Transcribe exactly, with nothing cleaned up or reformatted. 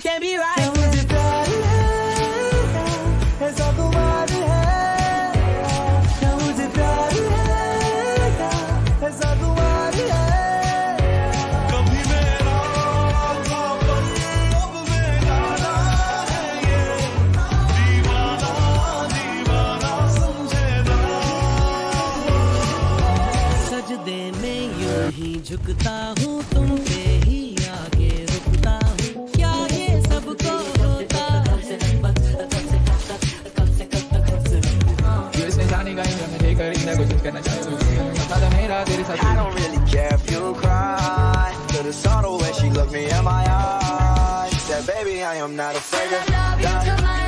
can't be right. मुझे प्यार है, ऐसा तुम्हारी है, क्या मुझे प्यार है, ऐसा तुम्हारी है। कभी मेरा था पर अब बेगाना है ये, दीवाना दीवाना समझेगा। सजदे में यूं ही झुकता हूँ, तुम पे ही आगे रुकता हूँ, क्या ये सबको होता है? I don't really care if you cry, but it's all the way she looked me in my eyes. She said, baby, I am not afraid of love.